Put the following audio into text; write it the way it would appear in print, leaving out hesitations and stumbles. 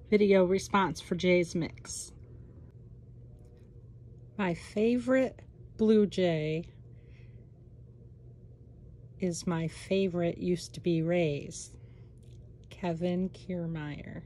Video response for Jay's Mix. My favorite Blue Jay is my favorite used to be Rays. Kevin Kiermaier.